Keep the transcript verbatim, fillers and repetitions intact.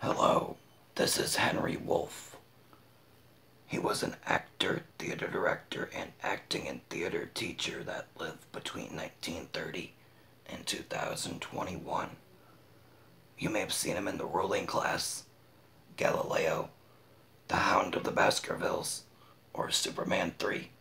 Hello, this is Henry Woolf. He was an actor, theater director, and acting and theater teacher that lived between nineteen thirty and two thousand twenty-one. You may have seen him in The Ruling Class, Galileo, The Hound of the Baskervilles, or Superman three.